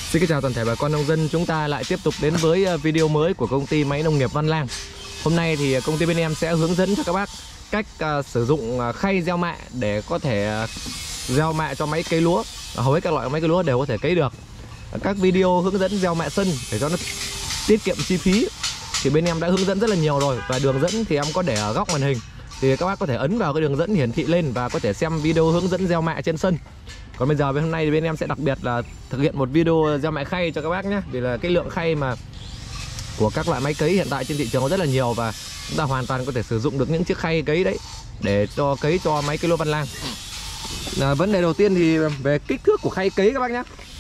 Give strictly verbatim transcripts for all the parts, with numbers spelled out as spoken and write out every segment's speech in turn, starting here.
Xin kính chào toàn thể bà con nông dân, chúng ta lại tiếp tục đến với video mới của công ty máy nông nghiệp Văn Lang. Hôm nay thì công ty bên em sẽ hướng dẫn cho các bác cách uh, sử dụng uh, khay gieo mạ để có thể uh, gieo mạ cho máy cấy lúa. Hầu hết các loại máy cấy lúa đều có thể cấy được. Các video hướng dẫn gieo mạ sân để cho nó tiết kiệm chi phí thì bên em đã hướng dẫn rất là nhiều rồi, và đường dẫn thì em có để ở góc màn hình, thì các bác có thể ấn vào cái đường dẫn hiển thị lên và có thể xem video hướng dẫn gieo mạ trên sân. Còn bây giờ bên hôm nay thì bên em sẽ đặc biệt là thực hiện một video gieo mạ khay cho các bác nhé. Vì là cái lượng khay mà của các loại máy cấy hiện tại trên thị trường có rất là nhiều, và chúng ta hoàn toàn có thể sử dụng được những chiếc khay cấy đấy để cho cấy cho máy cấy lúa Văn Lang. À, vấn đề đầu tiên thì về kích thước của khay cấy các bác nhé.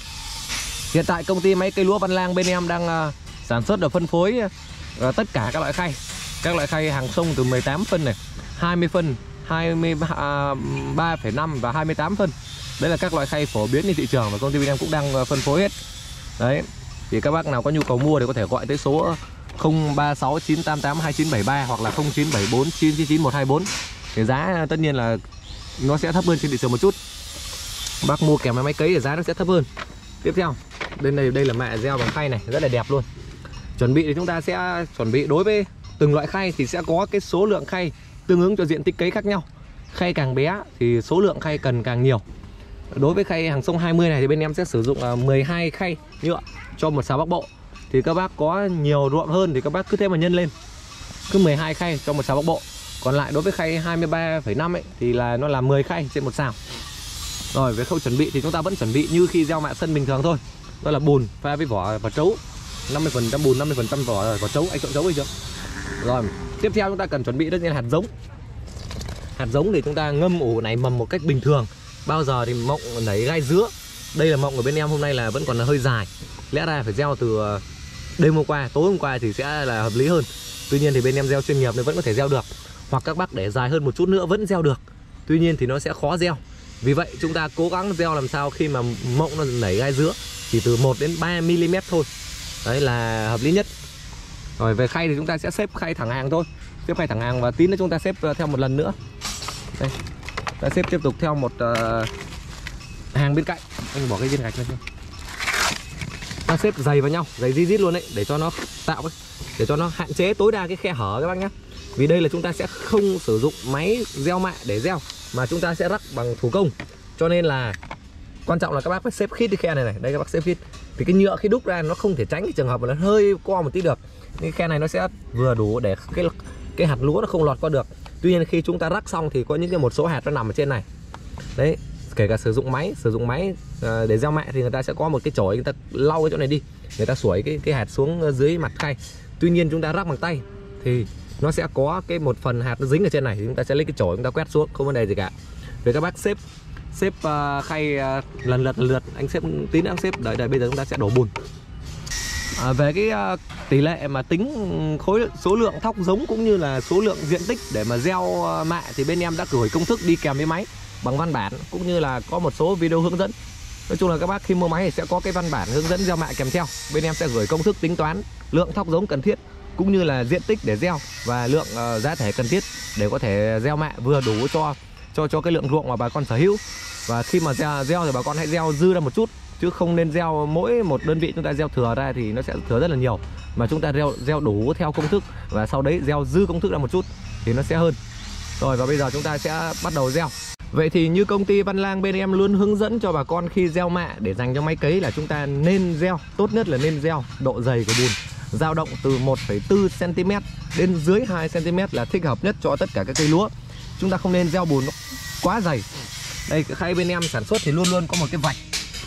Hiện tại công ty máy cấy lúa Văn Lang bên em đang uh, sản xuất và phân phối uh, tất cả các loại khay. Các loại khay hàng sông từ mười tám phân này, hai mươi phân, hai mươi ba phẩy năm và hai mươi tám phân. Đấy là các loại khay phổ biến trên thị trường và công ty bên em cũng đang phân phối hết. Đấy, thì các bác nào có nhu cầu mua thì có thể gọi tới số không ba sáu chín tám tám hai chín bảy ba hoặc là không chín bảy bốn chín chín chín một hai bốn. Thì giá tất nhiên là nó sẽ thấp hơn trên thị trường một chút. Bác mua kèm với máy cấy thì giá nó sẽ thấp hơn. Tiếp theo, bên đây đây là mạ gieo bằng khay này, rất là đẹp luôn. Chuẩn bị thì chúng ta sẽ chuẩn bị đối với từng loại khay thì sẽ có cái số lượng khay tương ứng cho diện tích cấy khác nhau. Khay càng bé thì số lượng khay cần càng nhiều. Đối với khay hàng sông hai mươi này thì bên em sẽ sử dụng mười hai khay nhựa cho một sào Bắc Bộ. Thì các bác có nhiều ruộng hơn thì các bác cứ thế mà nhân lên, cứ mười hai khay cho một sào Bắc Bộ. Còn lại đối với khay hai mươi ba phẩy năm ấy thì là nó là mười khay trên một sào. Rồi về khâu chuẩn bị thì chúng ta vẫn chuẩn bị như khi gieo mạ sân bình thường thôi. Đó là bùn pha với vỏ và trấu, năm mươi phần trăm bùn, năm mươi phần trăm vỏ vỏ trấu. Anh chọn trấu hay chưa? Rồi tiếp theo chúng ta cần chuẩn bị đó là hạt giống. Hạt giống thì chúng ta ngâm ủ nảy mầm một cách bình thường. Bao giờ thì mộng nảy gai dứa. Đây là mộng của bên em hôm nay là vẫn còn là hơi dài, lẽ ra phải gieo từ đêm hôm qua, tối hôm qua thì sẽ là hợp lý hơn. Tuy nhiên thì bên em gieo chuyên nghiệp nên vẫn có thể gieo được. Hoặc các bác để dài hơn một chút nữa vẫn gieo được. Tuy nhiên thì nó sẽ khó gieo. Vì vậy chúng ta cố gắng gieo làm sao khi mà mộng nó nảy gai dứa chỉ từ một đến ba mi li mét thôi. Đấy là hợp lý nhất. Rồi về khay thì chúng ta sẽ xếp khay thẳng hàng thôi. Xếp khay thẳng hàng và tí nữa chúng ta xếp theo một lần nữa. Đây, ta xếp tiếp tục theo một uh, hàng bên cạnh. Anh bỏ cái viên gạch lên thôi. Ta xếp dày vào nhau, dày di dít luôn đấy, để cho nó tạo ấy, để cho nó hạn chế tối đa cái khe hở các bác nhé. Vì đây là chúng ta sẽ không sử dụng máy gieo mạ để gieo, mà chúng ta sẽ rắc bằng thủ công. Cho nên là quan trọng là các bác phải xếp khít cái khe này này. Đây các bác xếp khít. Thì cái nhựa khi đúc ra nó không thể tránh cái trường hợp mà nó hơi co một tí được. Cái khe này nó sẽ vừa đủ để cái cái hạt lúa nó không lọt qua được. Tuy nhiên khi chúng ta rắc xong thì có những cái một số hạt nó nằm ở trên này. Đấy, kể cả sử dụng máy, sử dụng máy uh, để gieo mạ thì người ta sẽ có một cái chổi, người ta lau cái chỗ này đi, người ta xuổi cái cái hạt xuống dưới mặt khay. Tuy nhiên chúng ta rắc bằng tay thì nó sẽ có cái một phần hạt nó dính ở trên này, thì chúng ta sẽ lấy cái chổi chúng ta quét xuống, không vấn đề gì cả. Về các bác xếp xếp uh, khay uh, lần lượt lần lượt, anh xếp tí nữa anh xếp, đợi đợi bây giờ chúng ta sẽ đổ bùn. À, về cái uh, tỷ lệ mà tính khối số lượng thóc giống cũng như là số lượng diện tích để mà gieo uh, mạ thì bên em đã gửi công thức đi kèm với máy bằng văn bản, cũng như là có một số video hướng dẫn. Nói chung là các bác khi mua máy thì sẽ có cái văn bản hướng dẫn gieo mạ kèm theo. Bên em sẽ gửi công thức tính toán lượng thóc giống cần thiết, cũng như là diện tích để gieo và lượng uh, giá thể cần thiết để có thể gieo mạ vừa đủ cho cho cho cái lượng ruộng mà bà con sở hữu. Và khi mà gieo, gieo thì bà con hãy gieo dư ra một chút, chứ không nên gieo mỗi một đơn vị chúng ta gieo thừa ra thì nó sẽ thừa rất là nhiều. Mà chúng ta gieo gieo đủ theo công thức và sau đấy gieo dư công thức ra một chút thì nó sẽ hơn. Rồi và bây giờ chúng ta sẽ bắt đầu gieo. Vậy thì như công ty Văn Lang bên em luôn hướng dẫn cho bà con khi gieo mạ để dành cho máy cấy là chúng ta nên gieo, tốt nhất là nên gieo độ dày của bùn dao động từ một phẩy bốn xăng ti mét đến dưới hai xăng ti mét là thích hợp nhất cho tất cả các cây lúa. Chúng ta không nên gieo bùn nó quá dày. Đây cái khay bên em sản xuất thì luôn luôn có một cái vạch.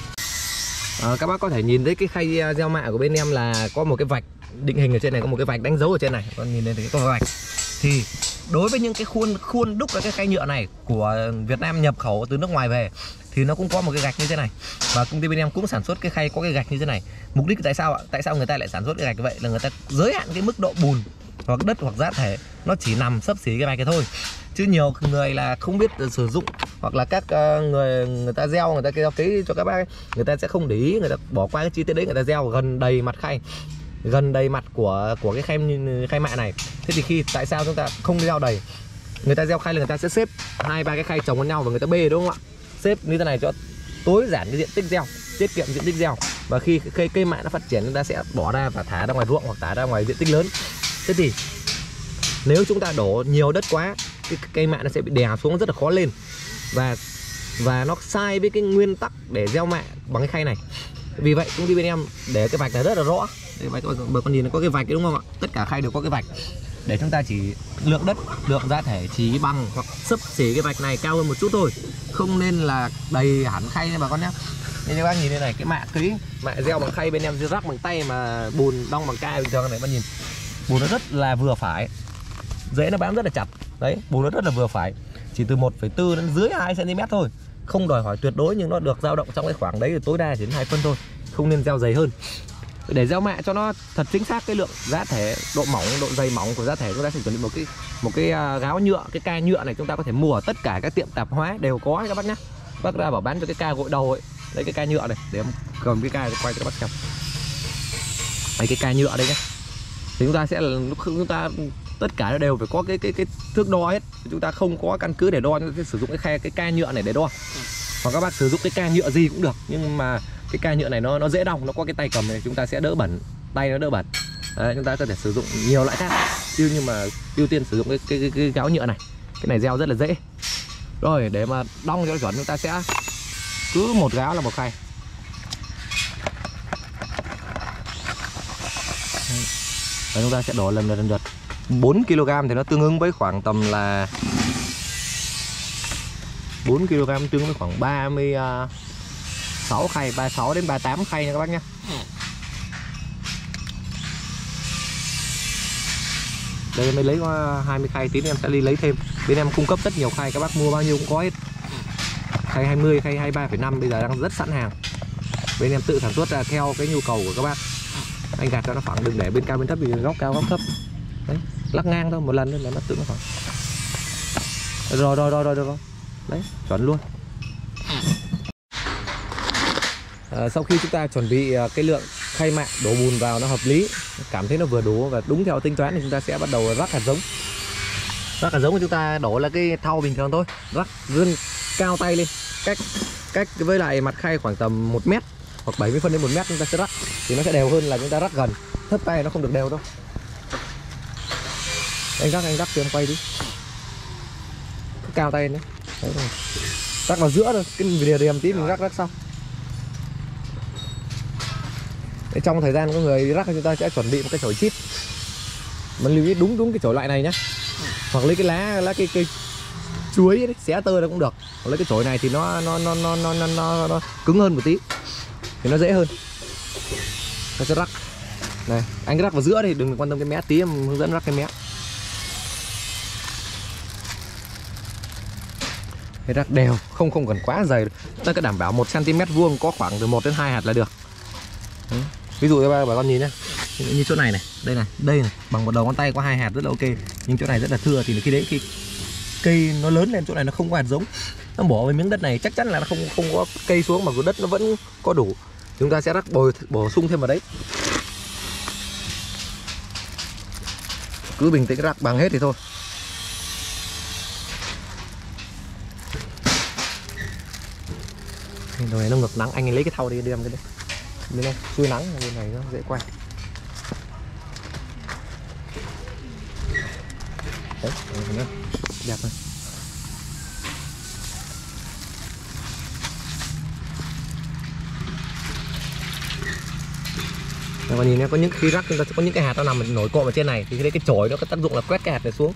À, các bác có thể nhìn thấy cái khay gieo mạ của bên em là có một cái vạch định hình ở trên này, có một cái vạch đánh dấu ở trên này, con nhìn thấy cái có vạch. Thì đối với những cái khuôn khuôn đúc ra cái khay nhựa này của Việt Nam nhập khẩu từ nước ngoài về thì nó cũng có một cái gạch như thế này. Và công ty bên em cũng sản xuất cái khay có cái gạch như thế này. Mục đích tại sao ạ? Tại sao người ta lại sản xuất cái gạch như vậy? Là người ta giới hạn cái mức độ bùn hoặc đất hoặc giá thể nó chỉ nằm xấp xỉ cái vạch này thôi. Chứ nhiều người là không biết sử dụng, hoặc là các người người ta gieo, người ta gieo cấy cho các bác ấy, người ta sẽ không để ý, người ta bỏ qua cái chi tiết đấy, người ta gieo gần đầy mặt khay, gần đầy mặt của của cái khay khay mạ này. Thế thì khi tại sao chúng ta không gieo đầy? Người ta gieo khay là người ta sẽ xếp hai ba cái khay chồng với nhau và người ta bê, đúng không ạ? Xếp như thế này cho tối giản cái diện tích gieo, tiết kiệm diện tích gieo. Và khi cây cây mạ nó phát triển, chúng ta sẽ bỏ ra và thả ra ngoài ruộng hoặc thả ra ngoài diện tích lớn. Thế thì nếu chúng ta đổ nhiều đất quá, cái cây mạ nó sẽ bị đè xuống rất là khó lên. Và và nó sai với cái nguyên tắc để gieo mạ bằng cái khay này. Vì vậy công ty bên em để cái vạch này rất là rõ. Đây các bạn con nhìn nó có cái vạch đấy đúng không ạ? Tất cả khay đều có cái vạch. Để chúng ta chỉ lượng đất, lượng giá thể chỉ bằng hoặc xấp xỉ cái vạch này cao hơn một chút thôi. Không nên là đầy hẳn khay nha bà con nhé. Nên các bác nhìn đây này, cái mạ ký, mạ gieo bằng khay bên em rắc bằng tay mà bùn đong bằng ca bình thường này, bạn nhìn. Bùn nó rất là vừa phải. Rễ nó bám rất là chặt. Đấy, bùn nó rất là vừa phải. Chỉ từ một phẩy bốn đến dưới hai xăng ti mét thôi. Không đòi hỏi tuyệt đối nhưng nó được dao động trong cái khoảng đấy, tối đa chỉ đến hai phân thôi. Không nên gieo dày hơn. Để gieo mạ cho nó thật chính xác cái lượng giá thể, độ mỏng, độ dày mỏng của giá thể, chúng ta sẽ chuẩn bị một cái một cái gáo nhựa, cái ca nhựa này chúng ta có thể mua ở tất cả các tiệm tạp hóa đều có các bác nhé. Bác ra bảo bán cho cái ca gội đầu ấy, đây cái ca nhựa này, để em cầm cái ca quay cho các bác xem. Đây cái ca nhựa đây nhé. Thì chúng ta sẽ là chúng ta tất cả đều phải có cái cái cái thước đo hết. Chúng ta không có căn cứ để đo, chúng ta sử dụng cái khe cái ca nhựa này để đo. Hoặc các bác sử dụng cái ca nhựa gì cũng được, nhưng mà cái ca nhựa này nó nó dễ đong, nó có cái tay cầm này, chúng ta sẽ đỡ bẩn, tay nó đỡ bẩn. Đấy, chúng ta có thể sử dụng nhiều loại khác, nhưng mà ưu tiên sử dụng cái cái, cái, cái gáo nhựa này. Cái này gieo rất là dễ. Rồi để mà đong cho nó chuẩn, chúng ta sẽ cứ một gáo là một khay. Và chúng ta sẽ đổ lần lượt lần lượt. bốn ki lô gam thì nó tương ứng với khoảng tầm là bốn ki lô gam tương ứng với khoảng ba mươi sáu khay, ba mươi sáu đến ba mươi tám khay nha các bác nhé. Đây mới lấy có hai mươi khay, tí nữa em sẽ đi lấy thêm. Bên em cung cấp rất nhiều khay, các bác mua bao nhiêu cũng có hết. Khay hai mươi, khay hai mươi ba phẩy năm bây giờ đang rất sẵn hàng. Bên em tự sản xuất ra theo cái nhu cầu của các bác. Anh gạt cho nó phẳng, đừng để bên cao bên thấp, vì góc cao góc thấp. Đấy, lắc ngang thôi, một lần thôi là nó tự nó phẳng. Rồi rồi rồi rồi rồi. Đấy, chuẩn luôn. À, sau khi chúng ta chuẩn bị cái lượng khay mạ đổ bùn vào nó hợp lý, cảm thấy nó vừa đủ và đúng theo tính toán, thì chúng ta sẽ bắt đầu rắc hạt giống. Rắc hạt giống của chúng ta đổ là cái thau bình thường thôi, rắc vươn cao tay lên, cách cách với lại mặt khay khoảng tầm một mét hoặc bảy mươi phân đến một mét chúng ta sẽ rắc, thì nó sẽ đều hơn là chúng ta rắc gần, thấp tay nó không được đều đâu. Anh rắc anh rắc cho em quay đi, cứ cao tay nữa. Đấy, rắc vào giữa thôi, cái rìa rìa tí mình rắc rắc xong. Để trong thời gian có người đi rắc thì chúng ta sẽ chuẩn bị một cái chổi chít. Mình lưu ý đúng đúng cái chổi loại này nhá. Hoặc lấy cái lá lá cây cây chuối ấy, xé tơ nó cũng được. Còn lấy cái chổi này thì nó nó nó nó nó nó, nó cứng hơn một tí, thì nó dễ hơn. Nó sẽ rắc. Này, anh cứ rắc vào giữa đi, đừng quan tâm cái mé, tí em hướng dẫn rắc cái mé. Cái rắc đều, không không cần quá dày. Ta cứ đảm bảo một xăng ti mét vuông có khoảng từ một đến hai hạt là được. Đấy. Ví dụ các bà con nhìn nhá, như chỗ này này, đây này, đây này, bằng một đầu ngón tay có hai hạt rất là ok. Nhưng chỗ này rất là thưa, thì khi đấy khi cây nó lớn lên chỗ này nó không có hạt giống, nó bỏ vào miếng đất này chắc chắn là nó không không có cây xuống, mà của đất nó vẫn có đủ. Chúng ta sẽ rắc bồi bổ sung thêm vào đấy. Cứ bình tĩnh rắc bằng hết thì thôi. Đồ này nó ngược nắng, anh ấy lấy cái thau đi đem cái đấy. Bên này xuôi nắng, bên này nó dễ quay. Đấy, đấy, đẹp này. Các bạn nhìn nhé, có những khi rắc chúng ta sẽ có những cái hạt nó nằm nổi cộm ở trên này, thì cái đấy cái chổi nó có tác dụng là quét cái hạt này xuống.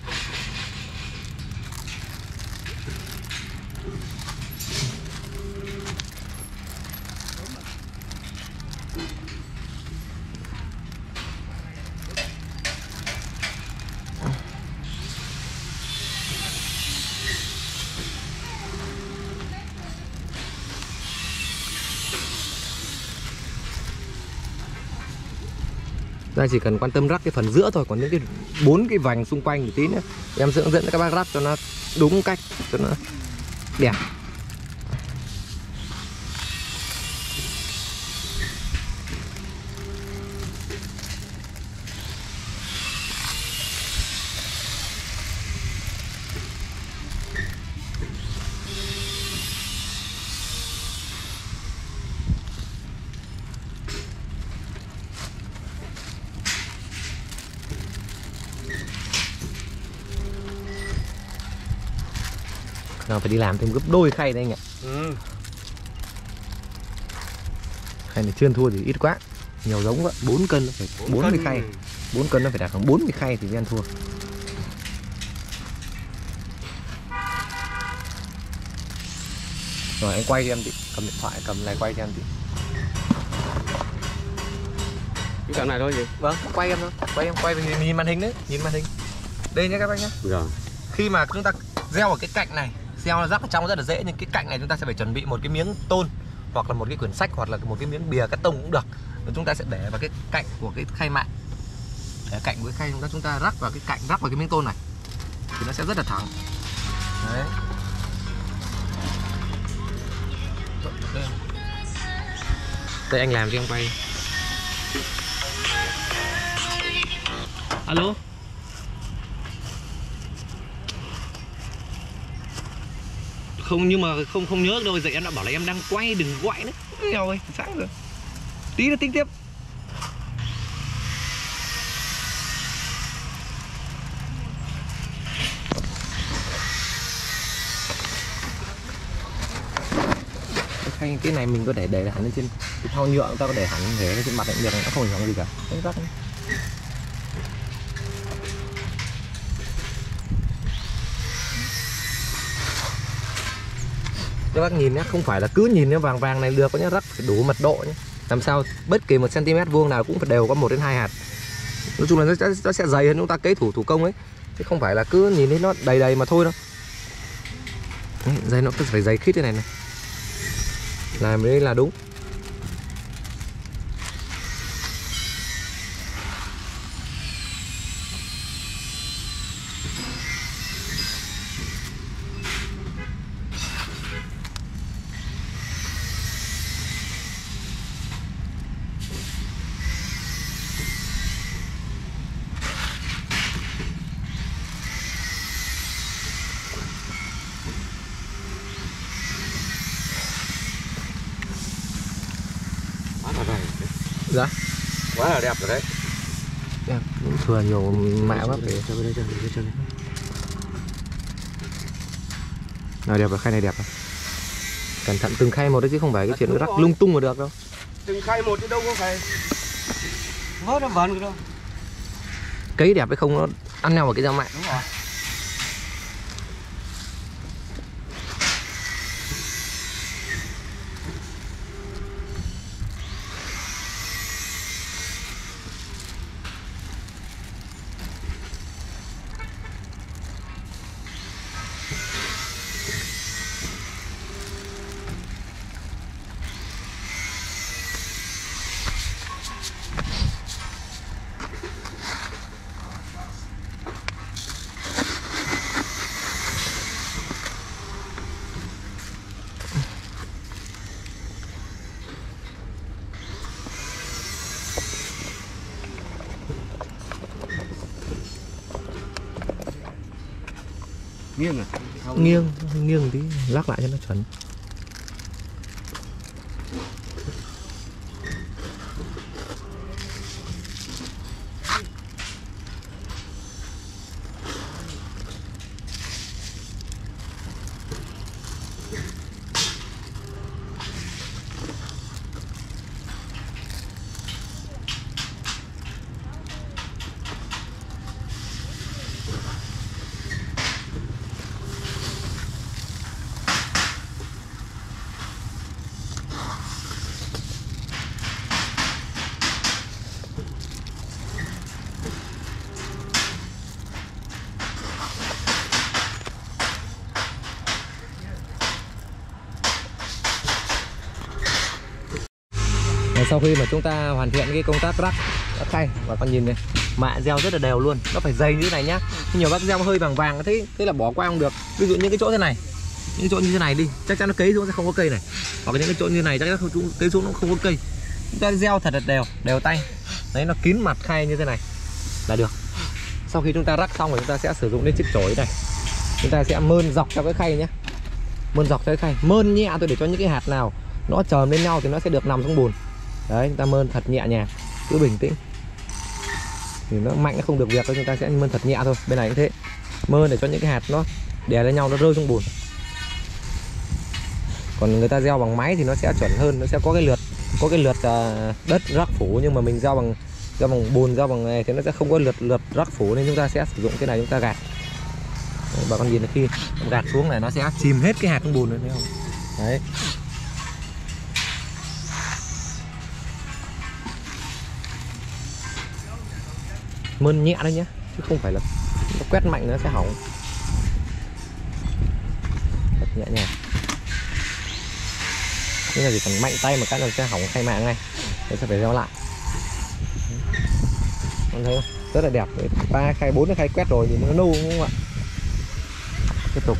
Ta chỉ cần quan tâm rắc cái phần giữa thôi, còn những cái bốn cái vành xung quanh một tí nữa em sẽ hướng dẫn các bác rắc cho nó đúng cách, cho nó đẹp. à, phải đi làm thêm gấp đôi khay đây anh ạ. Ừ. Khay này chưa thua thì ít quá, nhiều giống quá. Bốn cân nó phải bốn mươi khay, bốn cân nó phải đạt khoảng bốn mươi khay thì mới ăn thua. Rồi anh quay cho em chị, cầm điện thoại cầm này quay cho em chị. Cái cạnh này thôi gì? Vâng, quay em thôi, quay em quay về nhìn màn hình đấy, nhìn màn hình. Đây nhé các bác nhé. Rồi. Khi mà chúng ta gieo ở cái cạnh này, gieo nó rắc ở trong rất là dễ, nhưng cái cạnh này chúng ta sẽ phải chuẩn bị một cái miếng tôn hoặc là một cái quyển sách hoặc là một cái miếng bìa cắt tông cũng được. Rồi chúng ta sẽ để vào cái cạnh của cái khay mạ, để cạnh với khay chúng ta chúng ta rắc vào cái cạnh, rắc vào cái miếng tôn này thì nó sẽ rất là thẳng. Đấy. Đây anh làm cho em quay. Alo. Không, nhưng mà không không nhớ đâu, giờ em đã bảo là em đang quay, đừng gọi nữa. Nghèo ơi, sáng rồi. Tí nữa tính tiếp. Cái, cái này mình có thể để hẳn lên trên cái thau nhựa, chúng ta có để hẳn để trên mặt này được, nó không ảnh hưởng gì cả. Đấy, rất... Các bác nhìn nhé, không phải là cứ nhìn cái vàng vàng này được nhé, rắc phải đủ mật độ nhé. Làm sao bất kỳ một cm vuông nào cũng phải đều có một đến hai hạt. Nói chung là nó sẽ, nó sẽ dày hơn chúng ta cấy thủ thủ công ấy, chứ không phải là cứ nhìn thấy nó đầy đầy mà thôi đâu. Đấy, dày nó phải dày khít thế này này, làm đấy là đúng. Dạ. Quá là đẹp rồi đấy. Đẹp, thừa nhiều mạ quá. Để cho đây, cho đây, cho đây. Nào đẹp rồi, khay này đẹp rồi. Cẩn thận từng khay một đấy chứ không phải cái chuyện rắc lung tung mà được đâu. Từng khay một chứ đâu có phải vớt nó vần đâu. Cấy đẹp hay không nó ăn nhau vào cái rau mạ. Đúng rồi. Nghiêng à? Nghiêng, nghiêng tí, lắc lại cho nó chuẩn. Sau khi mà chúng ta hoàn thiện cái công tác rắc rắc khay, và con nhìn này, mạ gieo rất là đều luôn, nó phải dày như thế này nhá. Nhiều bác gieo hơi vàng vàng thế thế là bỏ qua không được. Ví dụ những cái chỗ thế này, những chỗ như thế này đi, chắc chắn nó cấy xuống sẽ không có cây này. Hoặc là những cái chỗ như này chắc chắn không cấy xuống nó không có cây. Chúng ta gieo thật là đều, đều tay. Đấy, nó kín mặt khay như thế này là được. Sau khi chúng ta rắc xong rồi chúng ta sẽ sử dụng đến chiếc chổi này. Chúng ta sẽ mơn dọc theo cái khay nhé, mơn dọc theo cái khay, mơn nhẹ thôi để cho những cái hạt nào nó chờm lên nhau thì nó sẽ được nằm xuống bùn. Đấy, chúng ta mơn thật nhẹ nhàng, cứ bình tĩnh. Thì nó mạnh nó không được việc đâu, chúng ta sẽ mơn thật nhẹ thôi. Bên này cũng thế, mơn để cho những cái hạt nó đè lên nhau, nó rơi xuống bùn. Còn người ta gieo bằng máy thì nó sẽ chuẩn hơn, nó sẽ có cái lượt có cái lượt đất rắc phủ, nhưng mà mình gieo bằng gieo bằng bùn, gieo bằng này thì nó sẽ không có lượt lượt rắc phủ, nên chúng ta sẽ sử dụng cái này chúng ta gạt. Đấy, bà con nhìn là khi gạt xuống này nó sẽ chìm hết cái hạt trong bùn nữa, thấy không? Đấy. Mơn nhẹ đấy nhé, chứ không phải là nó quét mạnh nó sẽ hỏng. Thật nhẹ nhàng. Thế là chỉ cần mạnh tay một cái là sẽ hỏng khay mạ ngay. Thế sẽ phải gieo lại. Con thấy không? Rất là đẹp. Ba khay, bốn khay quét rồi thì nó nâu đúng không ạ? Tiếp tục.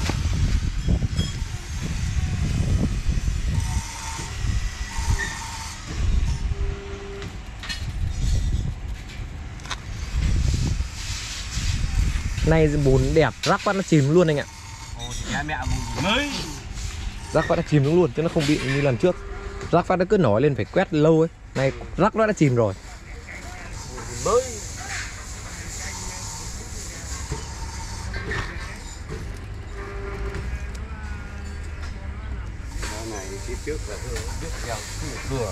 Này bùn đẹp, rắc phát nó chìm luôn anh ạ. Mẹ mới Rắc phát nó chìm xuống luôn chứ nó không bị như lần trước. Rắc phát nó cứ nổi lên phải quét lâu ấy. Này rắc nó đã chìm rồi. mới này phía trước là biết gieo vừa.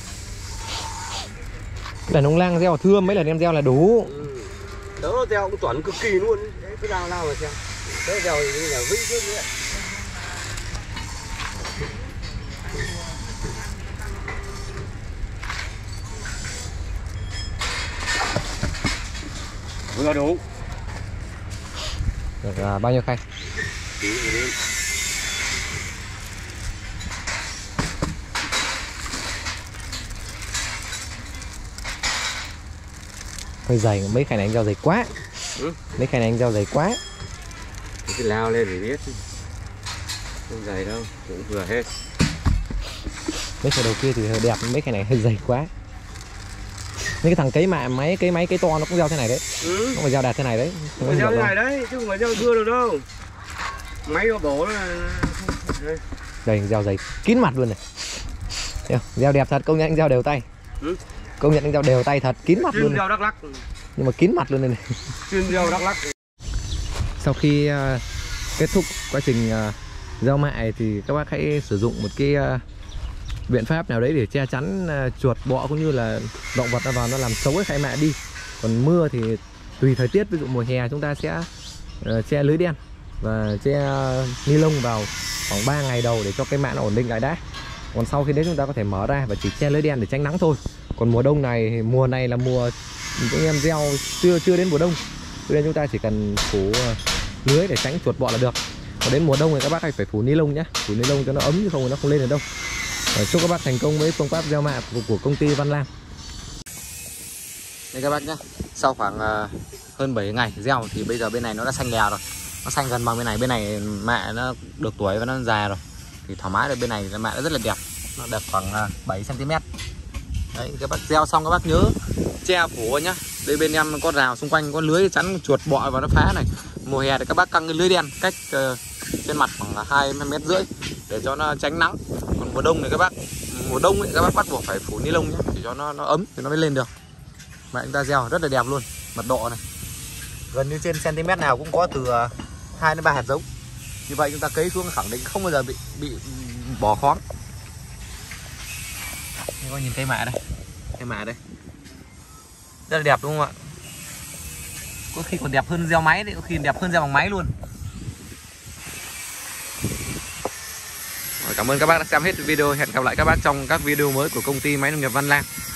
Đàn ông lang gieo thưa mấy lần em gieo là đủ. Ừ. Đó gieo cũng chuẩn cực kỳ luôn. Đấy, cứ nào nào mà xem. Đó gieo như là vĩnh trước nữa. Vừa đủ. Được là bao nhiêu khay? Hơi dày, mấy khay này anh gieo dày quá. Ừ? Mấy khay này anh gieo dày quá. Cứ lao lên để biết. Không dày đâu, cũng vừa hết. Mấy khay đầu kia thì hơi đẹp, mấy khay này hơi dày quá. Mấy cái thằng cấy mạ máy cấy máy cấy to nó cũng gieo thế này đấy. Ừ. Nó phải gieo đạt thế này đấy. Không phải gieo thế này đấy, chứ không phải gieo thưa được đâu. Máy nó bổ là đây. Đây gieo dày kín mặt luôn này. Thấy không? Gieo đẹp thật, công nhận anh gieo đều tay. Ừ? Công nhận anh gieo đều tay thật, kín mặt Chuyên luôn này. gieo Đắk Lắk. Nhưng mà kín mặt luôn này, này. Chuyên gieo Đắk Lắk. Sau khi uh, kết thúc quá trình uh, gieo mạ thì các bác hãy sử dụng một cái uh, biện pháp nào đấy để che chắn uh, chuột bọ cũng như là động vật nó vào nó làm xấu cái khay mạ đi. Còn mưa thì tùy thời tiết, ví dụ mùa hè chúng ta sẽ uh, che lưới đen và che uh, ni lông vào khoảng ba ngày đầu để cho cây mạ nó ổn định lại đã. Còn sau khi đấy chúng ta có thể mở ra và chỉ che lưới đen để tránh nắng thôi. Còn mùa đông này, mùa này là mùa anh em gieo chưa chưa đến mùa đông, cho nên chúng ta chỉ cần phủ uh, lưới để tránh chuột bọ là được. Còn đến mùa đông thì các bác hãy phải phủ ni lông nhé, phủ ni lông cho nó ấm chứ không thì nó không lên được đâu. Và chúc các bác thành công với phương pháp gieo mạ của, của công ty Văn Lang. Đây các bác nhé, sau khoảng uh, hơn bảy ngày gieo thì bây giờ bên này nó đã xanh lè rồi, nó xanh gần bằng bên này. Bên này mạ nó được tuổi và nó già rồi thì thoải mái rồi. Bên này mạ nó rất là đẹp, nó đẹp khoảng uh, bảy xăng ti mét. Đấy, các bác gieo xong các bác nhớ che phủ nhá. Đây bên em có rào xung quanh, có lưới chắn chuột bọ và nó phá này. Mùa hè thì các bác căng cái lưới đen cách uh, trên mặt khoảng hai mét rưỡi để cho nó tránh nắng. Còn mùa đông thì các bác mùa đông ấy, các bác bắt buộc phải phủ ni lông nhé để cho nó nó ấm thì nó mới lên được. Mà chúng ta gieo rất là đẹp luôn, mật độ này gần như trên cm nào cũng có từ hai đến ba hạt giống. Như vậy chúng ta cấy xuống khẳng định không bao giờ bị bị bỏ khoáng. Các bạn nhìn cây mạ đây, cây mạ đây rất là đẹp đúng không ạ? Có khi còn đẹp hơn gieo máy đấy, có khi đẹp hơn gieo bằng máy luôn. Cảm ơn các bác đã xem hết video. Hẹn gặp lại các bác trong các video mới của công ty máy nông nghiệp Văn Lang.